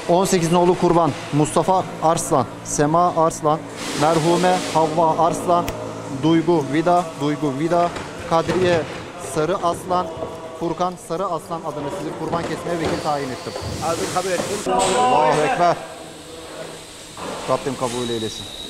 18 nolu kurban Mustafa Arslan, Sema Arslan, merhume Havva Arslan, Duygu Vida, Kadriye Sarı Aslan, Furkan Sarı Aslan adına sizi kurban kesmeye vekil tayin ettim. Aldım, kabul ettim. Allahu Ekber. Rabbim kabul eylesin.